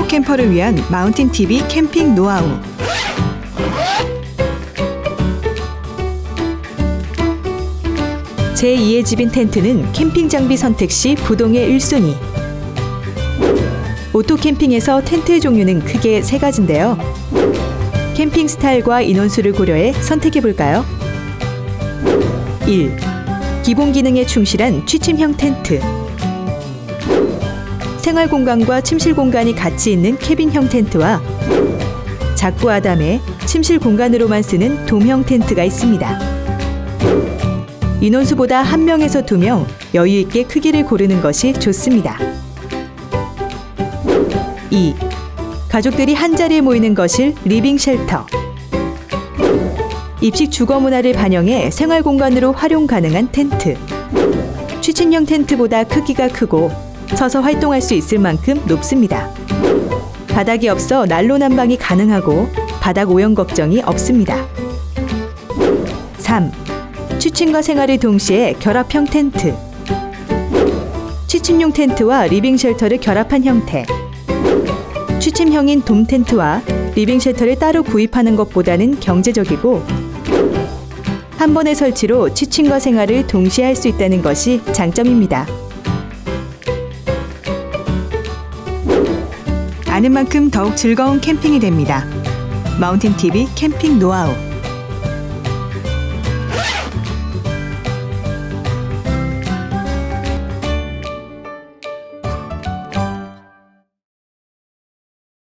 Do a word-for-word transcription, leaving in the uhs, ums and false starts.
캠퍼를 위한 마운틴티비 캠핑 노하우. 제이의 집인 텐트는 캠핑 장비 선택 시 부동의 일 순위. 오토 캠핑에서 텐트의 종류는 크게 세 가지인데요. 캠핑 스타일과 인원수를 고려해 선택해 볼까요? 일. 기본 기능에 충실한 취침형 텐트. 생활 공간과 침실 공간이 같이 있는 캐빈형 텐트와 작고 아담해 침실 공간으로만 쓰는 돔형 텐트가 있습니다. 인원수보다 한 명에서 두 명 여유 있게 크기를 고르는 것이 좋습니다. 이. 가족들이 한자리에 모이는 거실 리빙 쉘터. 입식 주거 문화를 반영해 생활 공간으로 활용 가능한 텐트. 취침형 텐트보다 크기가 크고 서서 활동할 수 있을 만큼 높습니다. 바닥이 없어 난로 난방이 가능하고 바닥 오염 걱정이 없습니다. 삼. 취침과 생활을 동시에 결합형 텐트. 취침용 텐트와 리빙 쉘터를 결합한 형태. 취침형인 돔 텐트와 리빙 쉘터를 따로 구입하는 것보다는 경제적이고 한 번의 설치로 취침과 생활을 동시에 할 수 있다는 것이 장점입니다. 아는 만큼 더욱 즐거운 캠핑이 됩니다. 마운틴티비 캠핑 노하우.